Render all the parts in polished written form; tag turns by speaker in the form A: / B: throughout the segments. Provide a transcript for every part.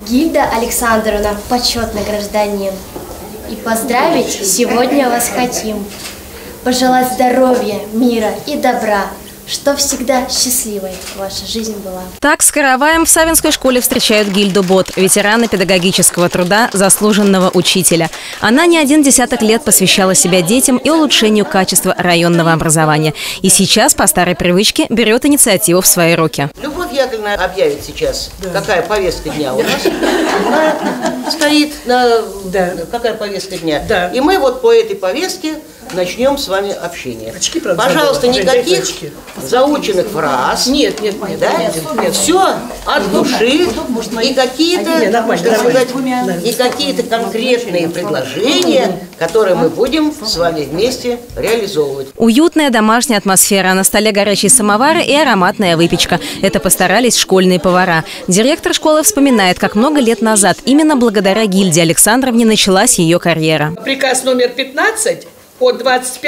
A: Гильда Александровна, почетный гражданин. И поздравить сегодня вас хотим. Пожелать здоровья, мира и добра, чтоб всегда счастливой ваша жизнь была.
B: Так с караваем в Савинской школе встречают Гильду Бот, ветерана педагогического труда, заслуженного учителя. Она не один десяток лет посвящала себя детям и улучшению качества районного образования. И сейчас, по старой привычке, берет инициативу в свои руки.
C: Любовь Яковлевна объявит сейчас, какая повестка дня у нас. Она стоит на... Какая повестка дня. И мы вот по этой повестке начнем с вами общение. Пожалуйста, никаких заученных фраз. Нет. Все от души и какие-то конкретные предложения, которые мы будем с вами вместе реализовывать.
B: Уютная домашняя атмосфера. На столе горячие самовары и ароматная выпечка. Это постарались школьные повара. Директор школы вспоминает, как много лет назад именно благодаря Гильде Александровне началась ее карьера.
D: Приказ номер 15 от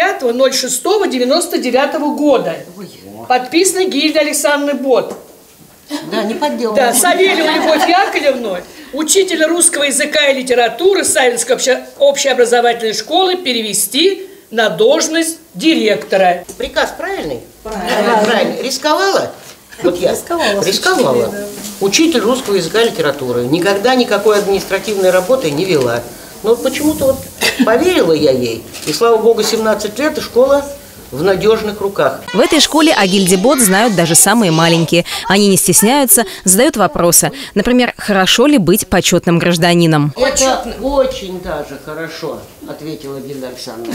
D: 25.06.99 года. Подписано Гильдой Александровной Бот.
C: Да, не подделано.
D: Да, Савельеву Любовь Яковлевну, учителя русского языка и литературы Савинской общеобразовательной школы, перевести на должность директора.
C: Приказ правильный? Правильный. Рисковала? Вот я рисковала. Учитель русского языка и литературы. Никогда никакой административной работы не вела. Но почему-то вот поверила я ей. И слава богу, 17 лет, и школа в надежных руках.
B: В этой школе о Гильде Бот знают даже самые маленькие. Они не стесняются, задают вопросы. Например, хорошо ли быть почетным гражданином?
C: Это очень даже хорошо, ответила Гильда Александровна.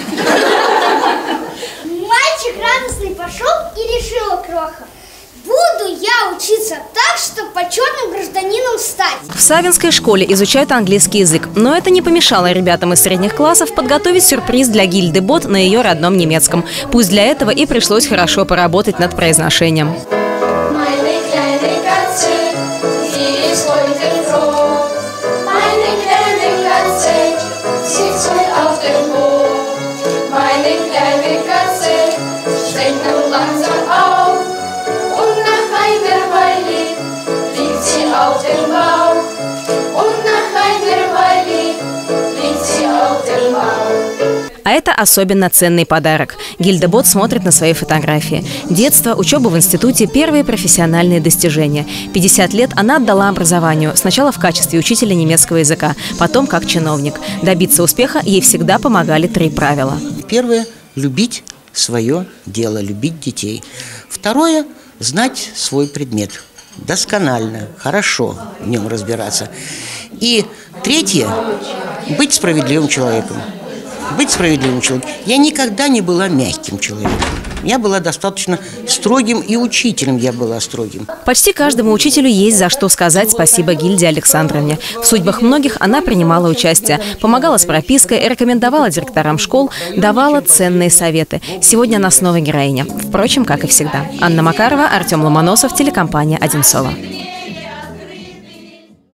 E: Мальчик радостный пошел и решила кроха: буду я учиться так, чтобы почетным гражданином стать.
B: В Савинской школе изучают английский язык, но это не помешало ребятам из средних классов подготовить сюрприз для Гильды Бот на ее родном немецком. Пусть для этого и пришлось хорошо поработать над произношением. А это особенно ценный подарок. Гильда Бот смотрит на свои фотографии. Детство, учеба в институте, первые профессиональные достижения. 50 лет она отдала образованию. Сначала в качестве учителя немецкого языка, потом как чиновник. Добиться успеха ей всегда помогали 3 правила.
C: Первое – любить свое дело, любить детей. Второе – знать свой предмет. Досконально, хорошо в нем разбираться. И третье – быть справедливым человеком. Быть справедливым человеком. Я никогда не была мягким человеком. Я была достаточно строгим, и учителем я была строгим.
B: Почти каждому учителю есть за что сказать спасибо Гильде Александровне. В судьбах многих она принимала участие, помогала с пропиской, рекомендовала директорам школ, давала ценные советы. Сегодня она снова героиня. Впрочем, как и всегда. Анна Макарова, Артем Ломоносов, телекомпания «Одинцово».